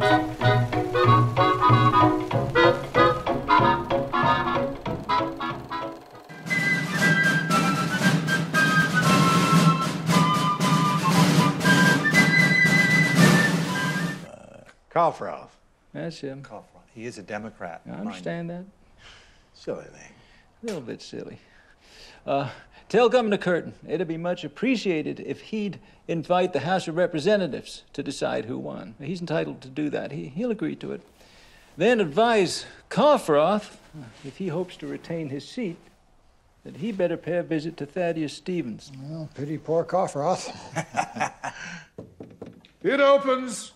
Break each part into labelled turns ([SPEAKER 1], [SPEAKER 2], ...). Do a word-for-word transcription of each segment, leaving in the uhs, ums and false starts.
[SPEAKER 1] Coff-snot.
[SPEAKER 2] That's him.
[SPEAKER 1] Coff-snot. He is a Democrat.
[SPEAKER 2] I understand that.
[SPEAKER 1] Silly thing.
[SPEAKER 2] A little bit silly. Uh, tell Governor Curtin it'd be much appreciated if he'd invite the House of Representatives to decide who won. He's entitled to do that. He, he'll agree to it. Then advise Coff-snot, if he hopes to retain his seat, that he better pay a visit to Thaddeus Stevens.
[SPEAKER 3] Well, pity poor Coff-snot.
[SPEAKER 4] It opens.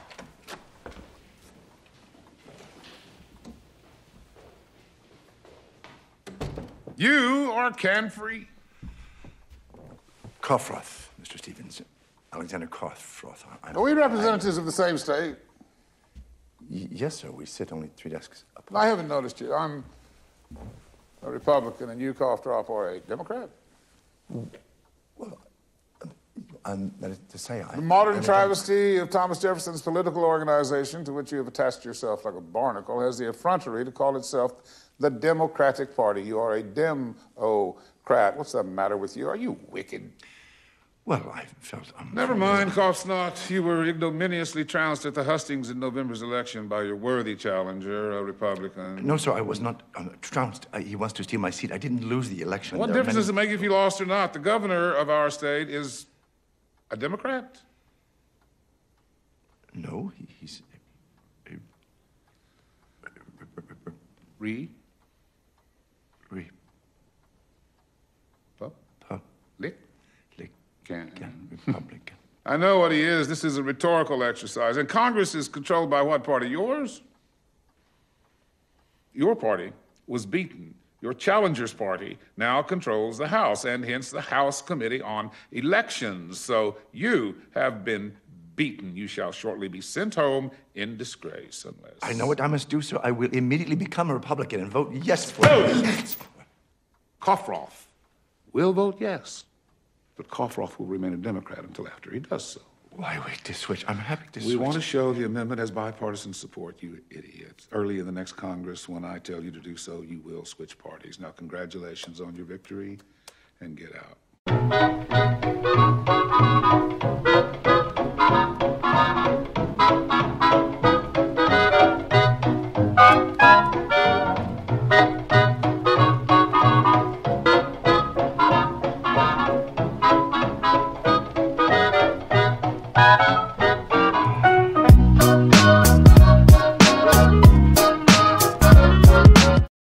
[SPEAKER 4] You are can-free.
[SPEAKER 5] Coff-snot, Mister Stevens. Alexander Coff-snot.
[SPEAKER 4] Are we representatives of the same state?
[SPEAKER 5] Y yes, sir. We sit only three desks apart.
[SPEAKER 4] I haven't noticed you. I'm a Republican, and you, Coff-snot, are a Democrat?
[SPEAKER 5] Well, um, that is to say, I...
[SPEAKER 4] The modern
[SPEAKER 5] I'm
[SPEAKER 4] travesty of Thomas Jefferson's political organization, to which you have attached yourself like a barnacle, has the effrontery to call itself the Democratic Party. You are a Dem-o-crat. What's the matter with you? Are you wicked?
[SPEAKER 5] Well, I felt... Um,
[SPEAKER 4] Never mind, Coff-snot. You were ignominiously trounced at the hustings in November's election by your worthy challenger, a Republican.
[SPEAKER 5] No, sir, I was not um, trounced. Uh, he wants to steal my seat. I didn't lose the election.
[SPEAKER 4] What
[SPEAKER 5] There are
[SPEAKER 4] difference
[SPEAKER 5] many...
[SPEAKER 4] does it make if you lost or not? The governor of our state is a Democrat.
[SPEAKER 5] No, he, he's... A, a,
[SPEAKER 4] Re?
[SPEAKER 5] Re...
[SPEAKER 4] Pup?
[SPEAKER 5] Pup.
[SPEAKER 4] Lick?
[SPEAKER 5] Lick.
[SPEAKER 4] Can.
[SPEAKER 5] Can. Republican.
[SPEAKER 4] I know what he is. This is a rhetorical exercise. And Congress is controlled by what party? Yours? Your party was beaten. Your challenger's party now controls the House, and hence the House Committee on Elections. So you have been beaten. You shall shortly be sent home in disgrace, unless...
[SPEAKER 5] I know what I must do, sir. I will immediately become a Republican and vote yes for...
[SPEAKER 4] Vote! Coff-snot will vote yes, but Coff-snot will remain a Democrat until after he does so.
[SPEAKER 5] Why wait to switch? I'm happy to
[SPEAKER 4] we
[SPEAKER 5] switch.
[SPEAKER 4] We want to show the amendment has bipartisan support, you idiots. Early in the next Congress, when I tell you to do so, you will switch parties. Now, congratulations on your victory, and get out.